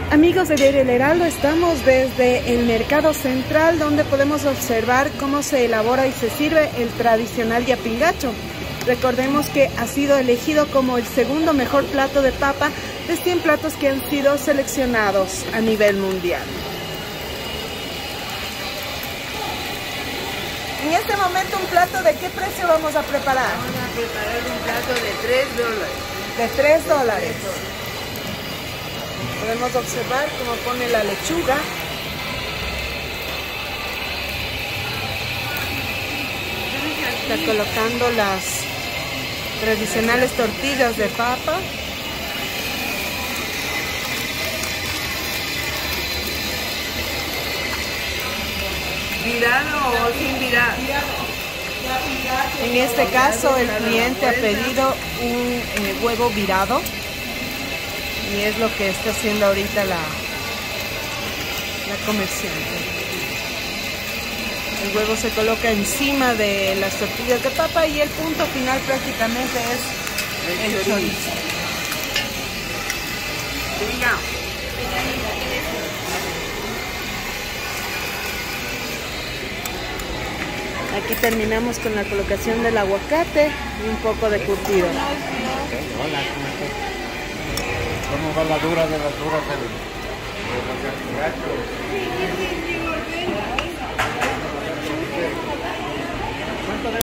Amigos de Diario El Heraldo, estamos desde el Mercado Central, donde podemos observar cómo se elabora y se sirve el tradicional yapingacho. Recordemos que ha sido elegido como el segundo mejor plato de papa de 100 platos que han sido seleccionados a nivel mundial. En este momento, ¿un plato de qué precio vamos a preparar? Vamos a preparar un plato de $3. De $3. Podemos observar cómo pone la lechuga. Está colocando las tradicionales tortillas de papa. ¿Virado o sin virar? En este caso, el cliente ha pedido un huevo virado. Y es lo que está haciendo ahorita la comerciante. El huevo se coloca encima de las tortillas de papa y el punto final prácticamente es el chorizo. Aquí terminamos con la colocación del aguacate y un poco de curtido. Hola, ¿cómo va la dura de las duras del gato?